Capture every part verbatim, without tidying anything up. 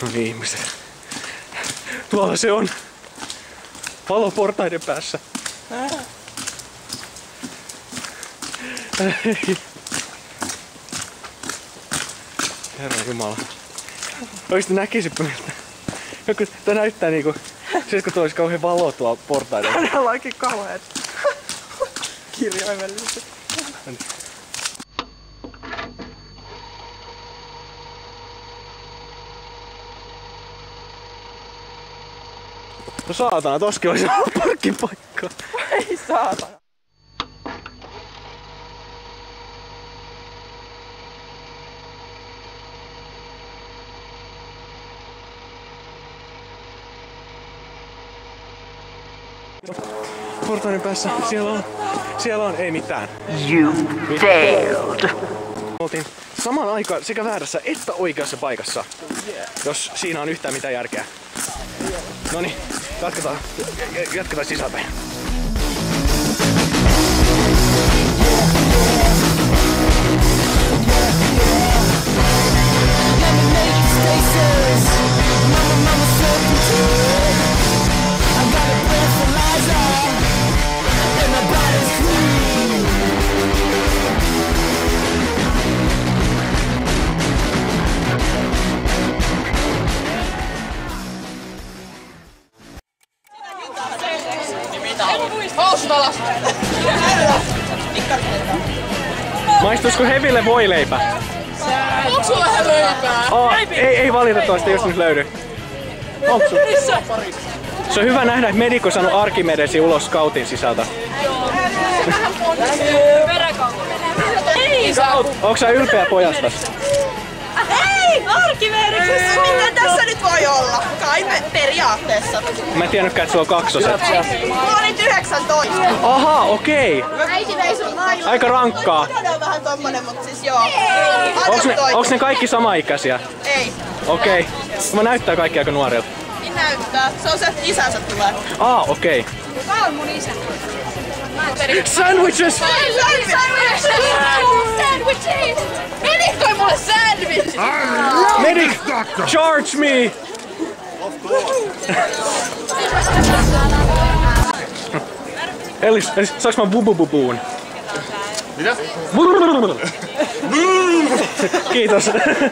No niin, ihmiset. Tuolla se on. Valo portaiden päässä. Herra Jumala. Oikeesti näkisipä miltä. Tää näyttää niinku... Siis kun tuo olisi kauhean valo tuolla portaiden. Täällä onkin kauheet. Kirjaimellisesti. No saatana, toskin olisi parkkipaikka. Ei saatana. Portaiden päässä, siellä on, siellä on, ei mitään. You failed. Oltiin samaan aikaan sekä väärässä että oikeassa paikassa, jos siinä on yhtään mitään järkeä. Noniin, jatketaan, jatketaan sisälpäin. Housut alas! Maistuisiko Heville voileipä? Onko sulla ihan leipää? Oh, ei, ei valitettavasti just nyt löydy. Onko sulla? Se on hyvä nähdä, että Mediko on saanut Arkimedesi ulos scoutin sisältä. Ei! Onko sä ylpeä pojastas? Ei! Arkimedeksi! Mitä tässä nyt voi olla? Kai me periaatteessa. Mä en tiennytkään, että sulla on kaksoset. Mulla oli yhdeksäntoista. Aha, okei. Äiti vei sun naisen. Aika rankkaa. Todella vähän tommonen, mut siis joo. Onks ne, onks ne kaikki samaikäisiä? Ei. Okei. Okay. Mä näyttää kaikki aika nuorilta. Niin näyttää. Se on se, että isänsä tulee. Aa, okei. Okay. Kuka on mun isä? Sandwiches! Sandwiches! Sandwiches! Medikkoi mulle sandwiches! Medic! Charge me! Ellis, Ellis, saaks mä bubububuun? Mitä? Kiitos.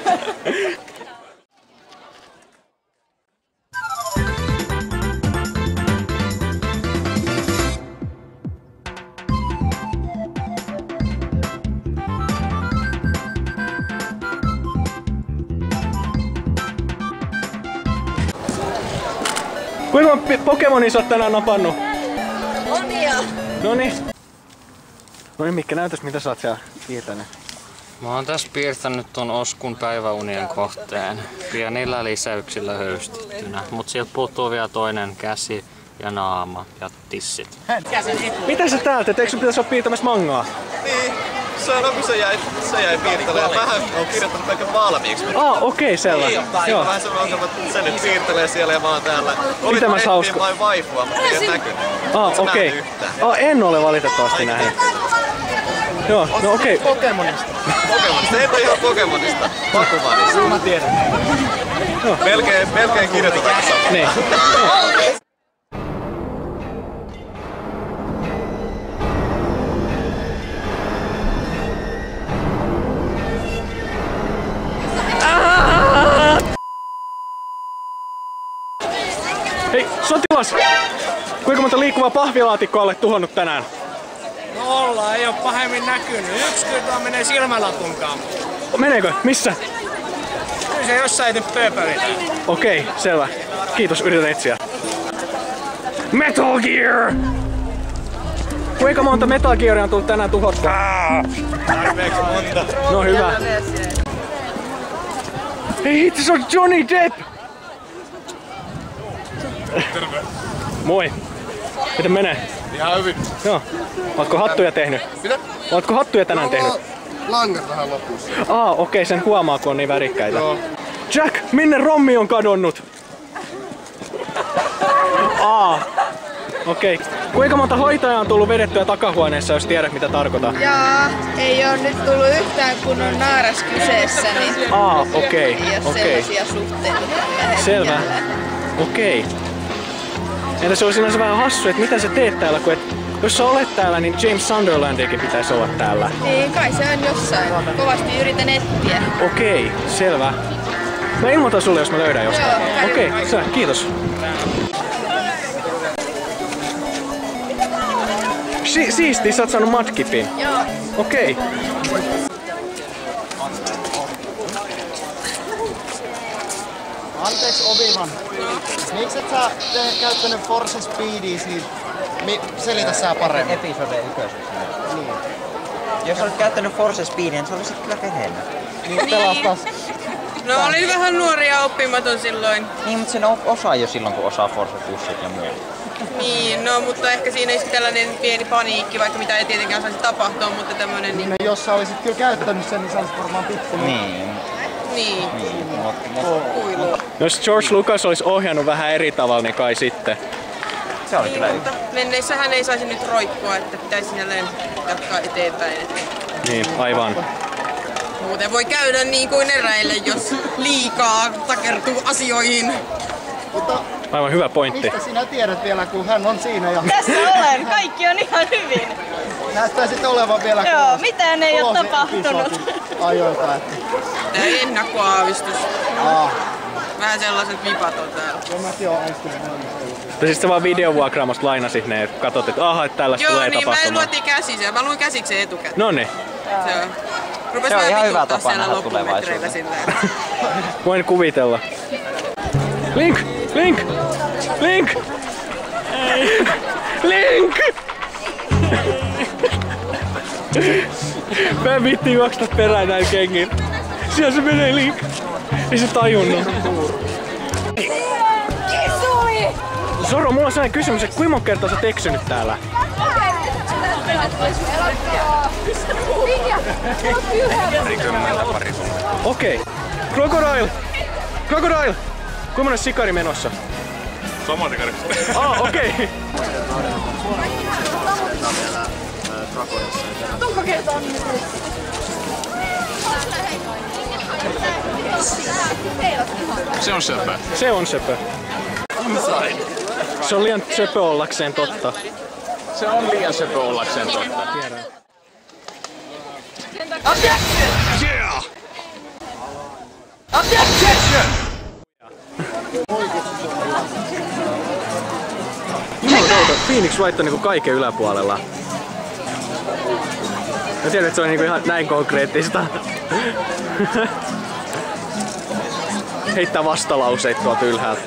Kuinka monta Pokemonia sä oot tänään napannut? Monia. Noniin. Noniin Mikke, näytäs mitä sä oot siellä piirtänyt. Mä oon tässä piirtänyt ton Oskun päiväunien kohteen pienillä lisäyksillä höystettynä, mut sieltä puuttuu vielä toinen käsi ja naama ja tissit. Mitä sä täältä teet? Eikö sun pitäis olla piirtämässä mangaa? Niin, se on kun se jäi, se jäi piirtelemään. Vähän on kirjoittanut kaiken valmiiksi. Ah, okei, okay, selvä. Niin, joo. Vähän semmoinen ongelma, että se nyt piirtelee siellä ja mä oon täällä. Olit Mitä mä etsin vain vaifua, mutta ei oo näkynyt. Ah, okei. Okay. Ah, en ole valitettavasti nähnyt. Joo, no okei. Okay. Pokemonista. Pokemonista, ei ole ihan Pokemonista. Bakumanista. Mä tiedän. No. Melkein, melkein kirjoitetaan samaa. Niin. Hei, sotilas! Kuinka monta liikkuvaa pahvilaatikkoa olet tuhonnut tänään? No ollaan, ei oo pahemmin näkynyt. Yksi kyllä menee silmälapunkaan. Meneekö? Missä? Kyllä se jossain nyt pööpöitään. Okei, okay, selvä. Kiitos, yritän etsiä. Metal Gear! Kuinka monta Metal Gearia on tullut tänään tuhottua? Tarpeeksi monta. No hyvä. Hei hitsi, se on Johnny Depp! Terve. Moi. Miten menee? Ihan hyvin. Joo. Ootko hattuja tehnyt? Mitä? Ootko hattuja tänään tehnyt? Langat vähän lopussa. Aa, okei, okay, sen huomaa kun on niin värikkäitä. Joo. Jack, minne Rommi on kadonnut? Aa. Okei. Okay. Kuinka monta hoitajaa on tullut vedettyä takahuoneessa, jos tiedät mitä tarkoitan? Jaa, ei oo nyt tullut yhtään kun on naaras kyseessä, niin Aa, okei. ei oo Okei. sellaisia suhteita tällä Selvä. hetkellä. Okei. Entä se on sinänsä vähän hassu, että mitä sä teet täällä, kun et, jos sä olet täällä, niin James Sunderlandiakin pitäisi olla täällä. Niin, kai se on jossain. Kovasti yritän etsiä. Okei, selvä. Mä ilmoitan sulle, jos mä löydän jostain. Joo, Okei, okay, kiitos. Si siisti, sä oot saanut matkipin. Joo. Okei. Okay. Anteeksi Obi-Wan. Miksi et sä tee käyttänyt Force Speedia siitä? Mi- selitä sä paremmin. Episode ykkösessä. Niin. Jos olet käyttänyt Force Speedia, niin se olisi kyllä rehellinen. Niin pelastas. No olin vähän nuori ja oppimaton silloin. Niin, mutta sen osaa jo silloin, kun osaa Force pussit ja muuta. Niin, no mutta ehkä siinä olisi tällainen pieni paniikki, vaikka mitä ei tietenkään saisi tapahtua, mutta tämmönen niin... No, jos sä olisit kyllä käyttänyt sen, niin sä olisit varmaan tippunut. Niin. Niin. Niin, mut, mut, Kuilu. Jos George Lucas olisi ohjannut vähän eri tavalla, niin kai sitten. se oli Niin, kyllä mutta menneissähän ei saisi nyt roikkua, että pitäisi jälleen jatkaa eteenpäin. Että Niin, aivan. muuten voi käydä niin kuin eräille, jos liikaa takertuu asioihin. Mutta Aivan hyvä pointti. mistä sinä tiedät vielä, kun hän on siinä ja Tässä olen. Kaikki on ihan hyvin. näyttää sitten olevan vielä Joo, mitään ei ole kolme tapahtunut. episodin ajoilta. Että... Tää ennakkoaavistus. Aa, Vähän sellaiset vipat on täällä. joo, mäkin oon aistunut noin. Tai siis sä vaan videovuokraamosta lainasit ne ja katsot, että aha, että tällaista Joo, tulee niin mä tapahtumaan. luettiin käsissä. Mä luin käsiksi etukäteen. Noniin. Se on. Rupes Se on vähän ihan hyvä vituttaa tapa siellä nähdä loppumetreillä tulevaisuutta. silleen. Voin kuvitella. Link! Link! Link! Link! Mä en viitti juoksta perään näin kengin. Siellä se menee Link. Ei se tajunnut. Kisui! Zoro, mulla on sellainen kysymys, että kuinka monta kertaa sä oot eksynyt täällä? Okei. Okay. Crocodile! Crocodile! Kuinka monen sikari menossa? Sama sikari. Ah, okei. Okay. Se on söpö. Se on söpö. Se on liian söpö ollakseen totta. Se on liian söpö ollakseen totta. Tiedän. Yeah! Jumalauta, Phoenix Wright on niinku kaiken yläpuolella. Mä tiedän, että se on niinku ihan näin konkreettista. Heittää vastalauseita tuolta ylhäältä.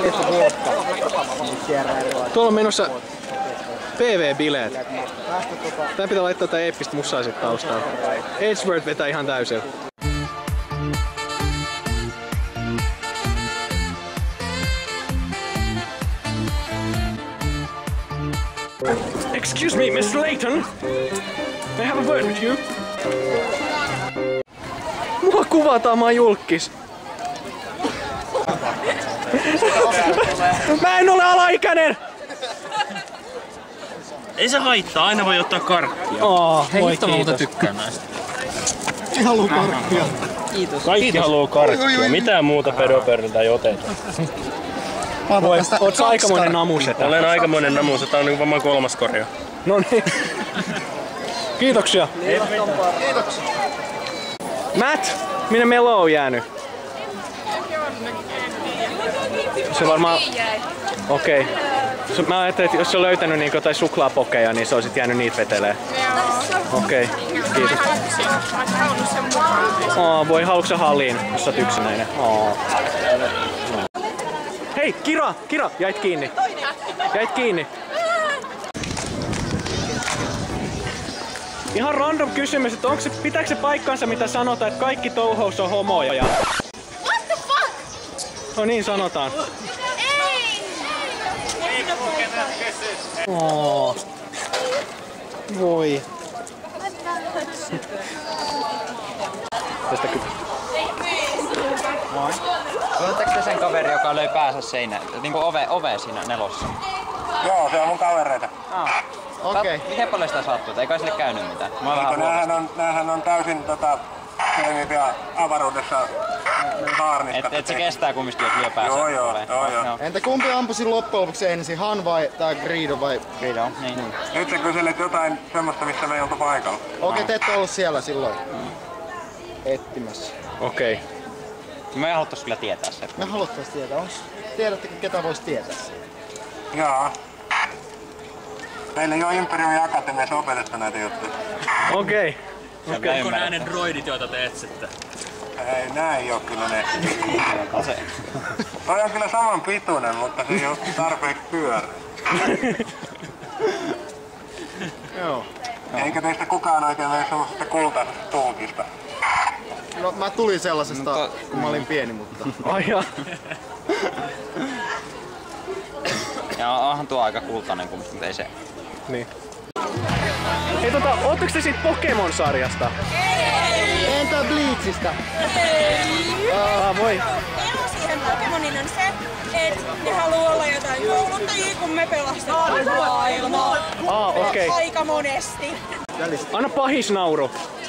Tuolla on menossa P V-bileet. Tää pitää laittaa tää eeppistä musaa sit taustaan. Edgeworth vetää ihan täysin. Excuse me, Mister Layton. May I have a word with you? Mua kuvataan, mä oon julkkis. Mä en ole alaikäinen! Ei se haittaa, aina voi ottaa karkkia. Oh, Hei, voi hitto mä muuten kiitos. tykkään näistä. Ei haluu karkkia. Kaikki haluu karkkia, mitään muuta pedopördiltä ei oteta. Voi, oot sä aikamoinen namusetä. Olen aikamoinen namuus, tää on niinku varmaan kolmas korja. No niin. Kiitoksia. Kiitoksia. Matt, minne Melo on jäänyt? Se varmaan... Okei. Okay. Mä ajattelin, että jos se on löytänyt niin jotain suklaapokeja, niin se olisit jäänyt niitä vetelee. Okei, okay. Kiitos. Oh, voi, haluatko sä halliin, jos sä oot yksinäinen? Oh. Hei, Kira! Kira! Jäit kiinni. Jäit kiinni. Ihan random kysymys, että onko se, pitääkö se paikkansa mitä sanotaan, että kaikki touhous on homoja? What the fuck? No niin sanotaan. Ei! Oh. Voi. Tästä kyllä. Oletteko te sen kaveri, joka löi päänsä seinään? Niinku ove, ove siinä nelossa. Joo, se on mun kavereita. Ah. Okei. Okay. Miten paljon sitä sattuu? Ei kai sille käynyt mitään. Mä oon vähän näähän on, näähän on täysin tota, toimivia avaruudessa haarniskat. Et, et se kestää kumminkin, jos lyö päässä. Joo, joo, joo, joo. Entä kumpi ampusi loppujen lopuksi ensin, Han vai tää Greedo vai? Greedo, niin. Mm. Nyt sä kyselet jotain semmoista, missä me ei oltu paikalla. Okei, okay, te ette ollut siellä silloin mm. etsimässä. Okei. Okay. Me haluttais kyllä tietää se. Me haluttais tietää. Onks, tiedättekö ketä vois tietää se? Jaa. Meillä ei oo Imperiumin Akatemiassa opetettu näitä juttuja. Okei. Okay. Okay. Onko nää ne droidit, joita te etsitte? Ei, nää ei oo kyllä ne. Toi on kyllä saman pituinen, mutta se ei oo tarpeeksi pyörä. Joo. Eikä teistä kukaan oikein mene semmosesta kultaisesta tuukista. No mä tulin sellaisesta, mutta kun mä olin pieni, mutta... Ai jaa. Ja onhan tuo aika kultainen kumminkin, mutta ei se. Niin. Hei tota, ootteko te siitä Pokemon-sarjasta? Ei! Entä Bleachistä? Ei! Ah, voi. Ero siihen Pokemonin on se, että ne haluu olla jotain kouluttajia, kun me pelastetaan maailmaa. Ah, okei. Okay. Aika monesti. Anna pahis nauru.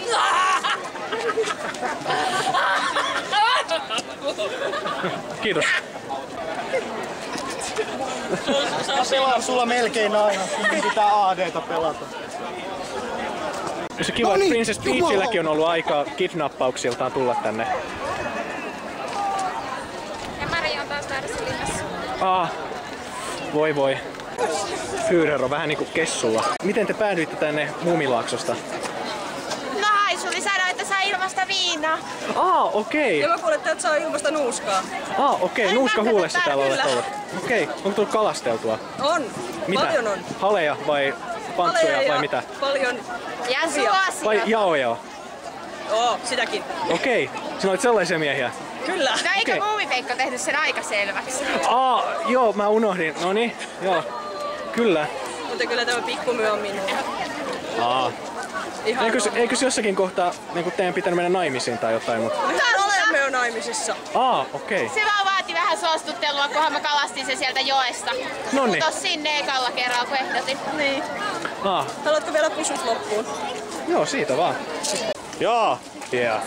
Kiitos. Mä pelaan sulla melkein aina, kun pitää A D:tä pelata. Se kiva, no niin, että Princess Peachilläkin on ollut aikaa kidnappauksiltaan tulla tänne. Ja Maria on taas väärässä linnassa. Ah, voi voi. Führer on vähän niinku kessulla. Miten te päädyitte tänne Muumilaaksosta? No Haisuli sanoi, että saa ilmasta viinaa. Ah, okei. Ja mä kuulin, että saa ilmasta nuuskaa. Ah, okei. Nuuska huulessa täällä olet ollut. Okei. Onko tullut kalasteltua? On. Mitä? Paljon on. Haleja vai pantsuja vai mitä? Paljon. Ja suosia. Vai jaoja? Oo, sitäkin. Okei. Sinä olet sellaisia miehiä. Kyllä. No eikö Okei. Muumipeikko tehnyt sen aika selväksi? Ah, joo, mä unohdin. Noniin, joo. Kyllä. Mutta kyllä tämä pikkumyö on minua. Aa. Ihan Eikös, eikös jossakin kohtaa niin teidän pitänyt mennä naimisiin tai jotain, mutta... Täällä olemme jo naimisissa. Aa, okei. Se vaan vaati vähän suostuttelua, kunhan mä kalastin sen sieltä joesta. Noniin. Putos sinne ekalla kerralla, kun ehdotin. Niin. Aa. Haluatko vielä pusut loppuun? Joo, siitä vaan. Joo. Yeah.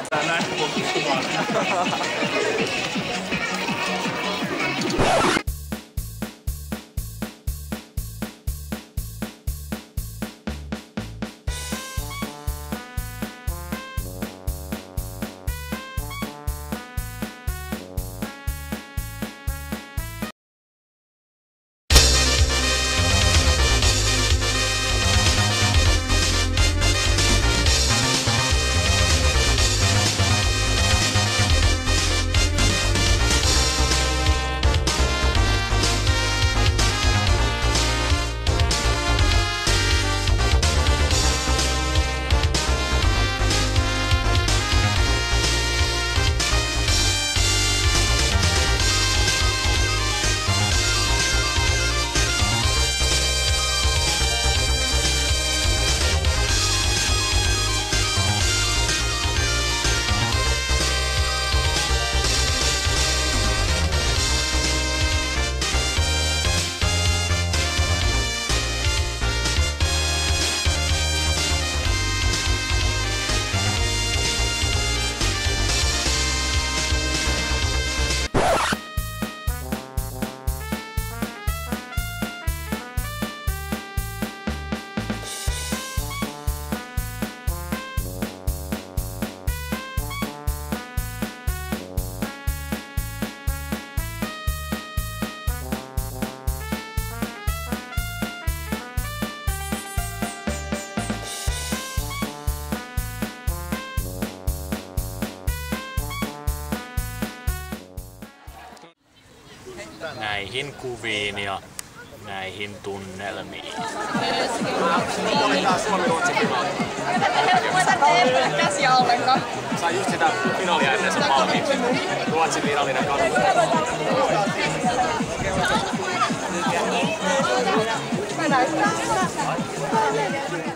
Näihin kuviin ja näihin tunnelmiin. Käsiä ollenkaan. Sain just sitä finaalia ennen sen valmiiksi. Ruotsin virallinen kanu.